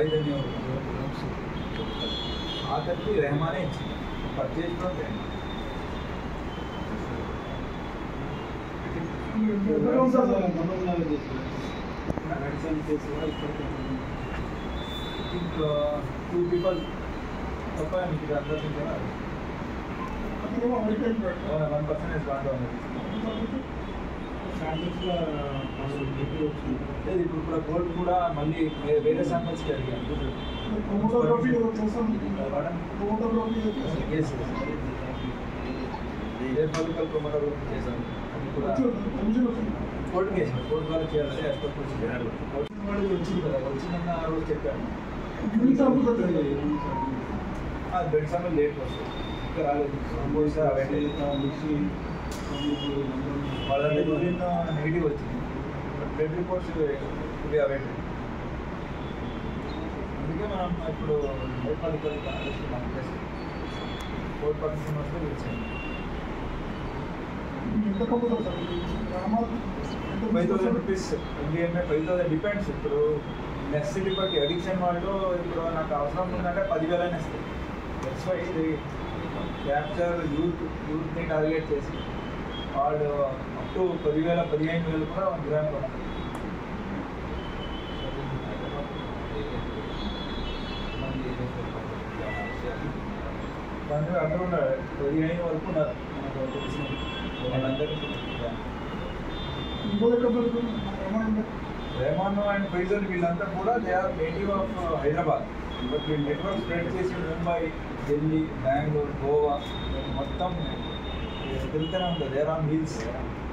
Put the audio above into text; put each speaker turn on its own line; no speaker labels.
ఐదు ఆఖరికి రెహమానే ఇచ్చింది పర్చేజ్ కూడా రెహమాన్. ఇంకా 2 people తప్ప మీకు అందరూ 1% ఇస్ లేదు. ఇప్పుడు కూడా గోల్డ్ కూడా మళ్ళీ వేరే శాంపిల్స్కి అడిగాను. క్రోమటోగ్రఫీ చేశాను. అది కూడా కోర్టుకి వేసాను. కోర్టు ద్వారా చేయాలని ఎక్స్పెక్ట్ వచ్చింది కదా. వచ్చిందన్న ఆ రోజు చెప్పాను. బెడ్ సమయం లేట్ వస్తుంది, ఇంకా రాలేదు. వాళ్ళంటే యూరిన్ నెగిటివ్ వచ్చింది, బట్ బ్లడ్ రిపోర్ట్స్ ఇవి అవైటెడ్. అందుకే మనం ఇప్పుడు హైపాలికల్ మనం చేస్తాం. 4% వస్తే పిలిచాను. 5,000 రూపీస్ ఎందుకంటే 5,000 డిపెండ్స్. ఇప్పుడు నెక్స్ట్ బట్టి అడిక్షన్ వాళ్ళు ఇప్పుడు నాకు అవసరం ఉందంటే 10,000 ఇస్తాయి. దట్స్ వై ఇది క్యాప్చర్ యూత్ని టార్గెట్ చేసి వాళ్ళు అప్ టు 10,000 15,000 కూడా 1 గ్రామ్ కొన్నారు. దాని అందరూ ఉన్నారు, 15 వరకు ఉన్నారు మనకు తెలిసిన వాళ్ళందరికీ. రెహమాన్ అండ్ ఫైజల్ వీళ్ళంతా కూడా they are native of Hyderabad. But వీళ్ళు నెట్వర్క్ స్ప్రెడ్ చేసి ముంబై, ఢిల్లీ, బెంగళూరు, గోవా మొత్తం తిరుగుతూనే ఉంటుంది. There on wheels.